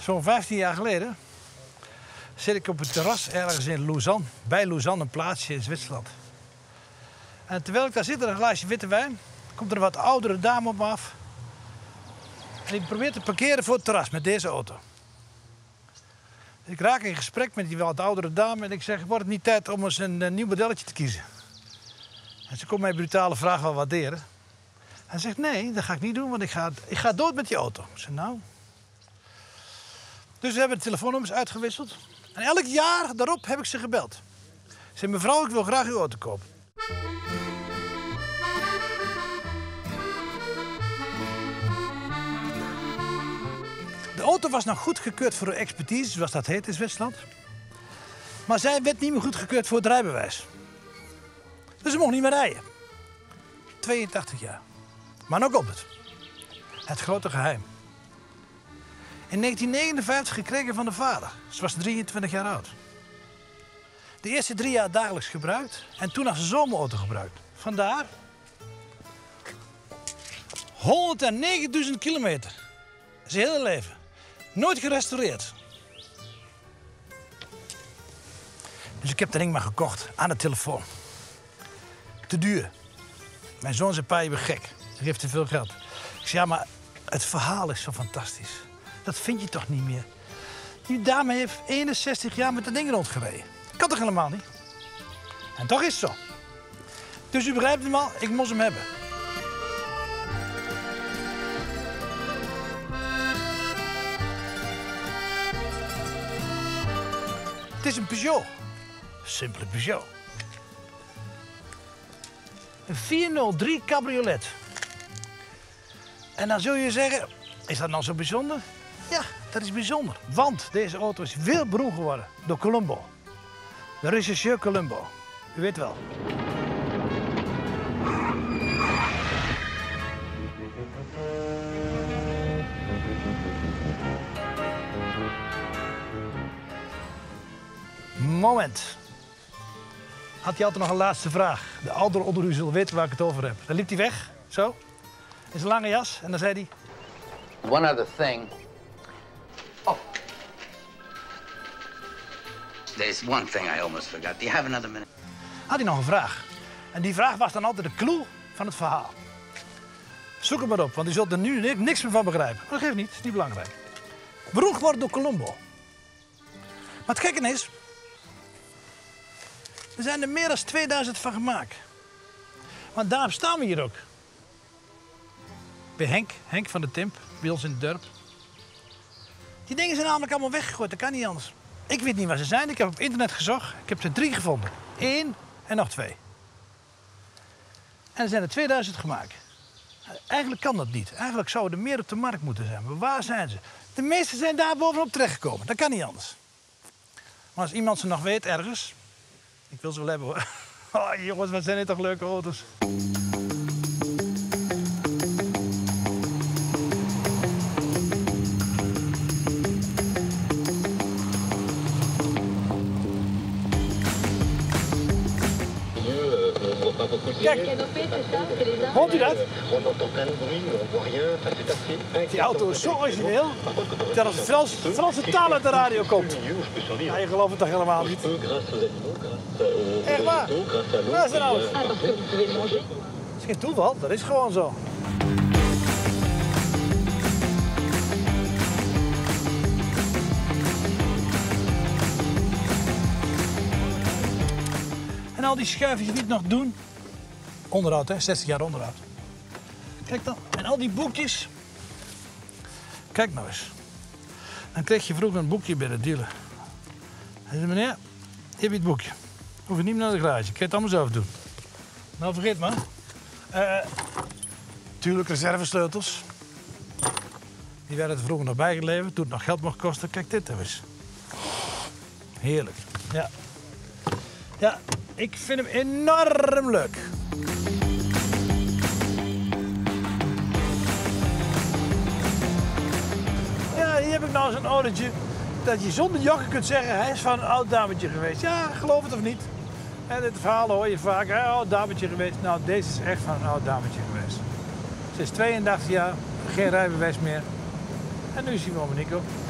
Zo'n 15 jaar geleden zit ik op het terras ergens in Lausanne. Bij Lausanne, een plaatsje in Zwitserland. En terwijl ik daar zit, een glaasje witte wijn, komt er een wat oudere dame op me af. En die probeert te parkeren voor het terras met deze auto. Ik raak in gesprek met die wat oudere dame en ik zeg, wordt het niet tijd om eens een nieuw modelletje te kiezen? En ze komt mijn brutale vraag wel waarderen. Hij zegt, nee, dat ga ik niet doen, want ik ga dood met die auto. Ik zeg, nou. Dus we hebben de telefoonnummers uitgewisseld. En elk jaar daarop heb ik ze gebeld. Ik zeg, mevrouw, ik wil graag uw auto kopen. De auto was nog goedgekeurd voor de expertise, zoals dat heet in Zwitserland. Maar zij werd niet meer goedgekeurd voor het rijbewijs. Dus ze mocht niet meer rijden. 82 jaar. Maar nou komt het. Het grote geheim. In 1959 gekregen van de vader. Ze was 23 jaar oud. De eerste 3 jaar dagelijks gebruikt en toen als zomerauto gebruikt. Vandaar 109.000 kilometer. Zijn hele leven. Nooit gerestaureerd. Dus ik heb de ring maar gekocht aan de telefoon. Te duur. Mijn zoon zei, pa, je bent gek. Je geeft te veel geld. Ik zei, ja, maar het verhaal is zo fantastisch. Dat vind je toch niet meer? Die dame heeft 61 jaar met dat ding rondgereden. Kan toch helemaal niet? En toch is het zo. Dus u begrijpt hem al, ik moest hem hebben. Het is een Peugeot. Simpele Peugeot. Een 403 cabriolet. En dan zul je zeggen, is dat nou zo bijzonder? Ja, dat is bijzonder. Want deze auto is veel beroemd geworden door Colombo. De rechercheur Colombo. U weet wel. Moment. Had hij altijd nog een laatste vraag? De ouderen onder u zullen weten waar ik het over heb. Dan liep hij weg, zo, in zijn lange jas. En dan zei hij... One other thing. Oh. There's one thing I almost forgot. Do you have another minute? Had hij nog een vraag. En die vraag was dan altijd de clue van het verhaal. Zoek hem maar op, want u zult er nu niks meer van begrijpen. Maar dat geeft niet, is niet belangrijk. Beroemd geworden door Colombo. Maar het gekke is... Er zijn er meer dan 2000 van gemaakt. Want daarom staan we hier ook. Bij Henk van de Timp, bij ons in het dorp. Die dingen zijn namelijk allemaal weggegooid, dat kan niet anders. Ik weet niet waar ze zijn, ik heb op internet gezocht. Ik heb er 3 gevonden. 1 en nog 2. En er zijn er 2000 gemaakt. Eigenlijk kan dat niet. Eigenlijk zouden er meer op de markt moeten zijn. Maar waar zijn ze? De meeste zijn daar bovenop terechtgekomen. Dat kan niet anders. Maar als iemand ze nog weet ergens... Ik wil ze wel hebben hoor. Oh jongens, wat zijn dit toch leuke auto's. Kijk, hoort u dat? Die auto is zo origineel dat als de Franse taal uit de radio komt. Ja, je gelooft het toch helemaal niet? Echt waar? Waar is de auto? Het is geen toeval, dat is gewoon zo. En al die schuifjes die het nog doen. Onderhoud, hè? 60 jaar onderhoud. Kijk dan. En al die boekjes. Kijk nou eens. Dan kreeg je vroeger een boekje bij de dealer. Hij zei, meneer, hier heb je het boekje. Hoef je niet meer naar de garage. Ik kan het allemaal zelf doen. Nou, vergeet maar. Tuurlijk reservesleutels. Die werden er vroeger nog bijgeleverd. Toen het nog geld mocht kosten. Kijk dit nou eens. Heerlijk. Ja. Ja, ik vind hem enorm leuk. Ja, hier heb ik nou zo'n autootje dat je zonder jokken kunt zeggen, hij is van een oud dametje geweest. Ja, geloof het of niet. En dit verhaal hoor je vaak, een oud dametje geweest. Nou, deze is echt van een oud dametje geweest. Ze is 82 jaar, geen rijbewijs meer. En nu zien we Nico.